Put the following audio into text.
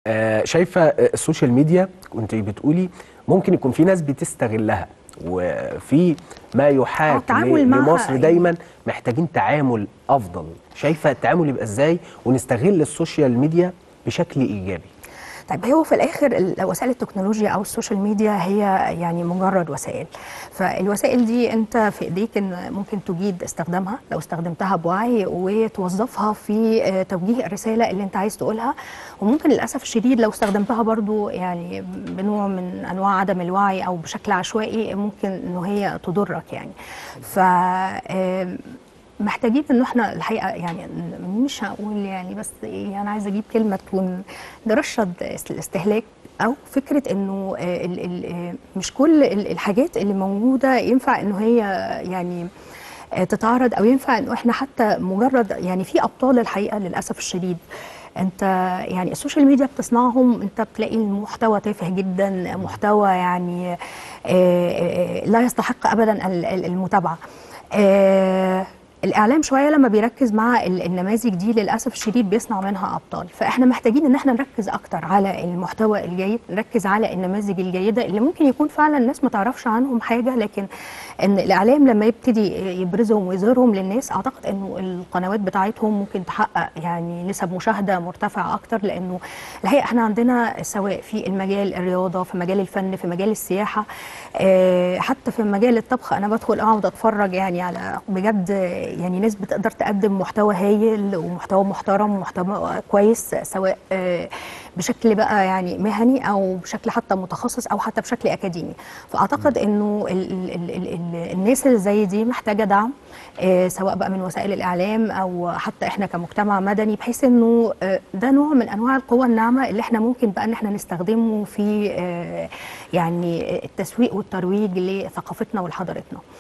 شايفة السوشيال ميديا كنت بتقولي ممكن يكون في ناس بتستغلها، وفي ما يحاك التعامل لمصر معها دايما محتاجين تعامل أفضل. شايفة التعامل يبقى إزاي ونستغل السوشيال ميديا بشكل إيجابي؟ طيب هو في الاخر وسائل التكنولوجيا او السوشيال ميديا هي يعني مجرد وسائل. فالوسائل دي انت في ايديك ان ممكن تجيد استخدامها لو استخدمتها بوعي وتوظفها في توجيه الرساله اللي انت عايز تقولها. وممكن للاسف الشديد لو استخدمتها برضو يعني بنوع من انواع عدم الوعي او بشكل عشوائي ممكن انه هي تضرك يعني. ف محتاجين ان احنا الحقيقه يعني مش هقول يعني بس يعني عايزه اجيب كلمه تكون نرشد الاستهلاك او فكره انه مش كل الحاجات اللي موجوده ينفع انه هي يعني تتعرض او ينفع انه احنا حتى مجرد يعني في ابطال الحقيقه للاسف الشديد. انت يعني السوشيال ميديا بتصنعهم انت بتلاقي المحتوى تافه جدا محتوى يعني لا يستحق ابدا المتابعه. الإعلام شوية لما بيركز مع النماذج دي للأسف الشديد بيصنع منها أبطال. فإحنا محتاجين إن احنا نركز أكتر على المحتوى الجيد، نركز على النماذج الجيدة اللي ممكن يكون فعلا الناس ما تعرفش عنهم حاجة، لكن إن الإعلام لما يبتدي يبرزهم ويظهرهم للناس أعتقد إنه القنوات بتاعتهم ممكن تحقق يعني نسب مشاهدة مرتفعة أكتر. لأنه الحقيقة إحنا عندنا سواء في المجال الرياضة، في مجال الفن، في مجال السياحة، حتى في مجال الطبخ أنا بدخل أقعد أتفرج يعني على بجد يعني ناس بتقدر تقدم محتوى هايل ومحتوى محترم ومحتوى كويس، سواء بشكل بقى يعني مهني او بشكل حتى متخصص او حتى بشكل اكاديمي. فاعتقد انه الناس اللي زي دي محتاجه دعم، سواء بقى من وسائل الاعلام او حتى احنا كمجتمع مدني، بحيث انه ده نوع من انواع القوى الناعمه اللي احنا ممكن بقى ان احنا نستخدمه في يعني التسويق والترويج لثقافتنا ولحضارتنا.